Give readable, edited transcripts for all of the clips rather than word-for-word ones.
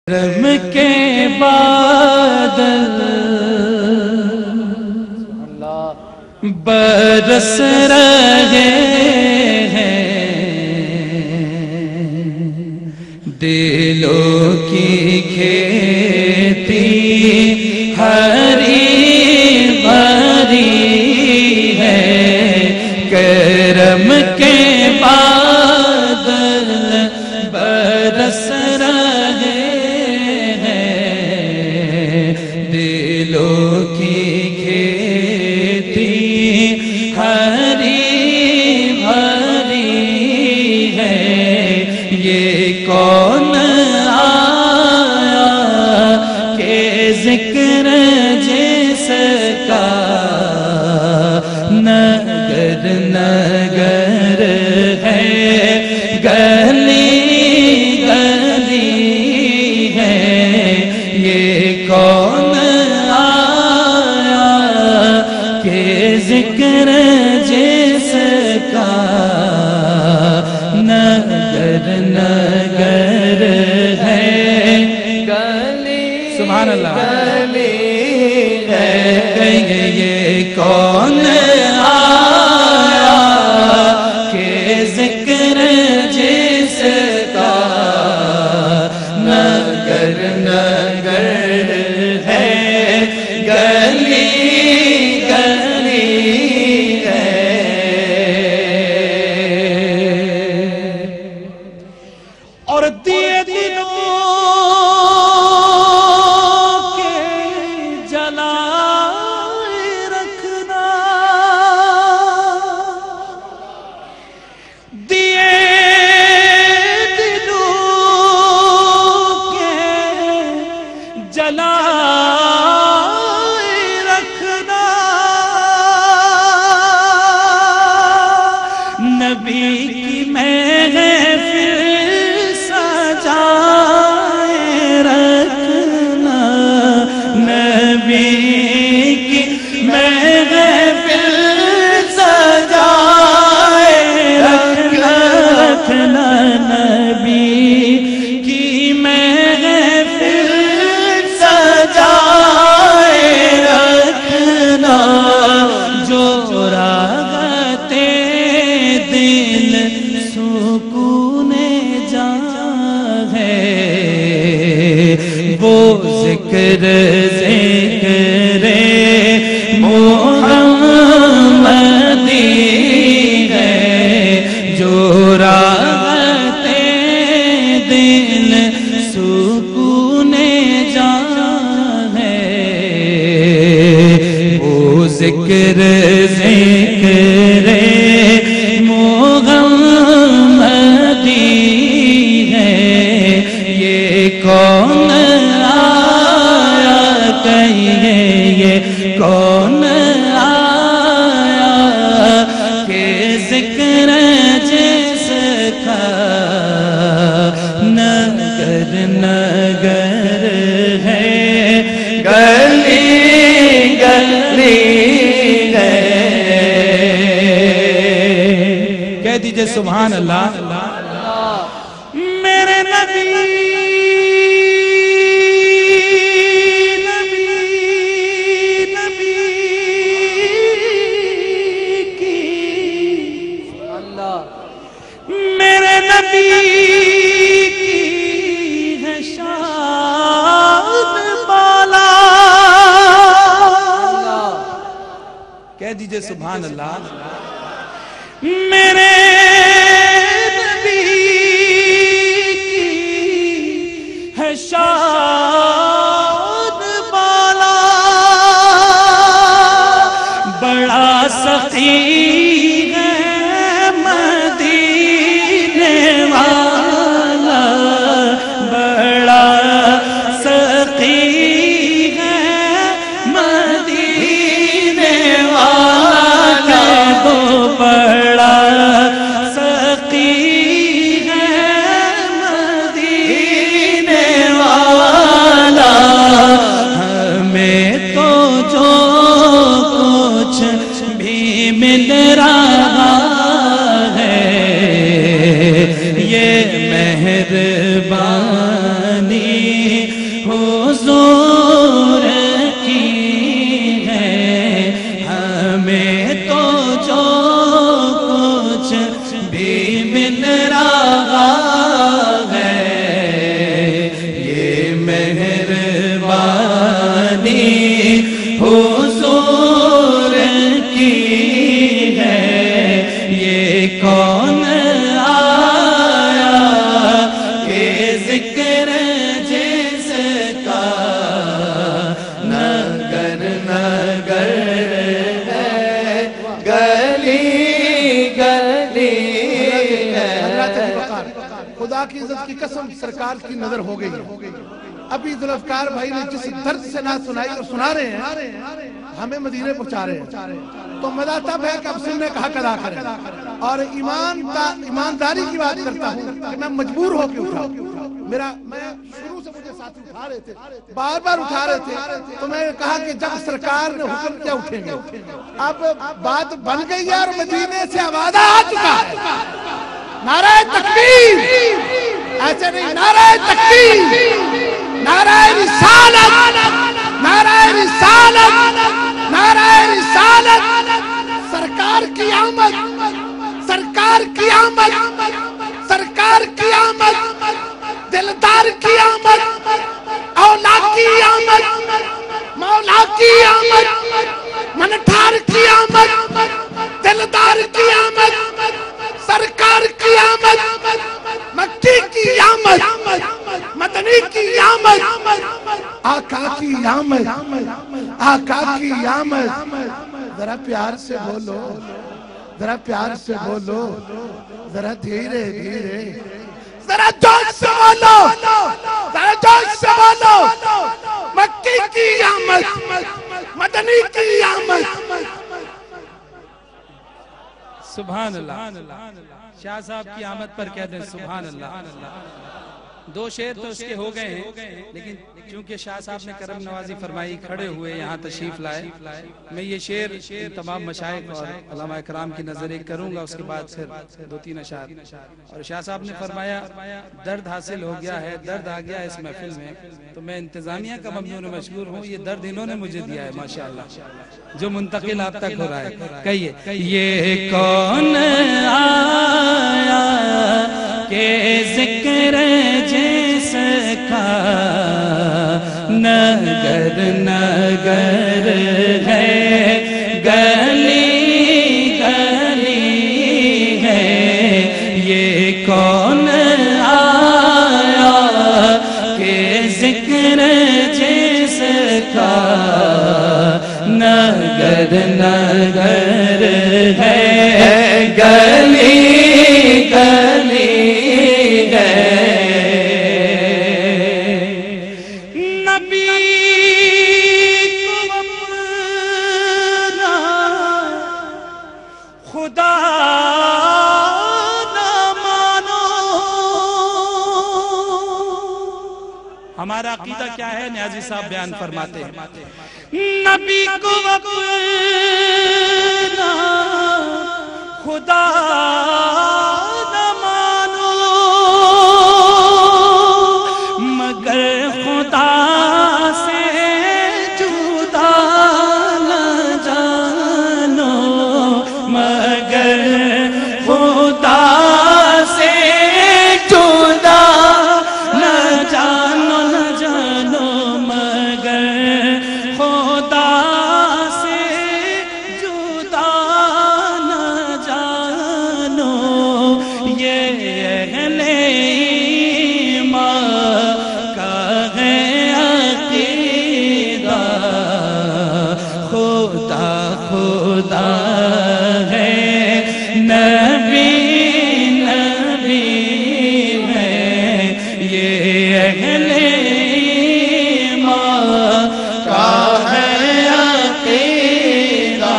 کرم کے بادل برس رہے ہیں، دلوں کی کھیتی ہری بھری ہے، کرم کے بادل برس رہے ہیں، دلوں کی کھیتی ہری بھری ہے، یہ کون آیا کہ ذکر جس کا نگر نگر ہے، گلی گلی ہے، یہ کون آیا کہ ذکر جس کا نگر نگر ہے، گلی سبحان اللہ گلی ہے، یہ کون آیا کہ ذکر جس کا نگر نگر ہے، گلی گلی ہے، اور دیے دلوں کے جلائے رکھنا، دیے دلوں کے جلائے رکھنا، نبی کی محفل سجائے رکھنا، نبی کی محفل سجائے رکھنا، نبی کی محفل سجائے رکھنا، جو راغتے دل سکون جاں ہے، وہ ذکر ذکر محمدی ہے، جو راغتے دل سکون جاں ہے، وہ ذکر ذکر محمدی ہے، یہ کون آیا کہیے، یہ کون آیا کہ ذکر جس کا نگر نگر ہے، گلی گلی ہے، کہہ دیجئے سبحان اللہ، میرے نبی میرے نبی کی ہے شان بالا، کہہ دیجئے سبحان اللہ، میرے نبی کی ہے شان بالا، بڑا سخی مل حضور کی ہے ہمیں تو جو کچھ بھی مل رہا ہے یہ مہربانی حضور کی ہے یہ کون آیا کہ ذکر جس کا نگر نگر ہے گلی گلی ہے۔ خدا کی عزت کی قسم سرکار کی نظر ہو گئی۔ ابھی ذوالفقار بھائی نے جس درد سے نہ سنائی اور سنا رہے ہیں ہمیں مدینے پہنچا رہے ہیں، تو مزہ تب ہے کہ اب سننے کا حق ادا کریں۔ اور ایمانداری کی بات کرتا ہوں کہ میں مجبور ہو کے اٹھا، میں شروع سے مجھے ساتھی اٹھا رہے تھے، بار بار اٹھا رہے تھے، تو میں نے کہا کہ جب سرکار نے حکم کیا اٹھیں گے۔ اب بات بن گئی ہے اور مدینے سے آواز آ چکا ہے، نعرہ تکبیر، ایسے نہیں، نعرہ تکبیر، نعرہ رسالت، نعرہ رسالت، نعرہ رسالت، سرکار کی آمد، سرکار کی آمد، سرکار کی آمد، دلدار کی آمد، اولا کی آمد، مولا کی آمد، منٹھار کی آمد، دلدار کی آمد، سرکار کی آمد، مکی کی آمد، مدنی کی آمد، آقا کی آمد، آقا کی آمد۔ ذرا پیار سے بولو، ذرا پیار سے بولو، ذرا دھیرے دھیرے، ذرا جوش سے بولو، ذرا جوش سے بولو، مکی کی آمد، مدنی کی آمد۔ سبحان اللہ۔ شاہ صاحب کی آمد پر کہہ دیں سبحان اللہ۔ دو شعر تو اس کے ہو گئے ہیں، لیکن چونکہ شاہ صاحب نے کرم نوازی فرمائی، کھڑے ہوئے یہاں تشریف لائے، میں یہ شعر تمام مشائخ اور علماء اکرام کی نظر ایک کروں گا، اس کے بعد پھر دو تین اشعار۔ اور شاہ صاحب نے فرمایا درد حاصل ہو گیا ہے، درد آ گیا اس محفل میں، تو میں انتظامیہ کا ممنون و مشکور ہوں، یہ درد انہوں نے مجھے دیا ہے ماشاءاللہ، جو منتقل آپ تک ہو رہا ہے۔ کہیے یہ کون آیا کہ ذکر جس کا نگر نگر ہے گلی گلی ہے یہ کون آیا کہ ذکر جس کا نگر نگر ہے گلی گلی ہے۔ نبی کو اپنا خدا نہ مانو۔ ہمارا عقیدہ کیا ہے نیازی صاحب بیان فرماتے ہیں، نبی کو اپنا خدا نہ مانو مگر خدا سے جدا نہ جانو، مگر خدا سے جدا نہ جانو، نہ جانو مگر خدا سے جدا نہ جانو۔ یہ اہل ایمان کا ہے عقیدہ، خدا خدا ہے، نبی نبی ہے، یہ اہل ایمان کا ہے عقیدہ،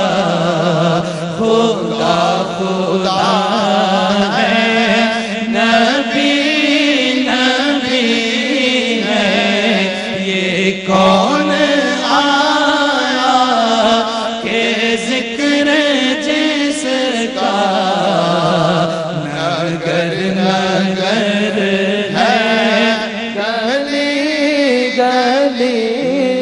خدا خدا ہے، نبی نبی ہے، یہ کون آیا کہ ذکر جس کا نگر نگر ہے گلی گلی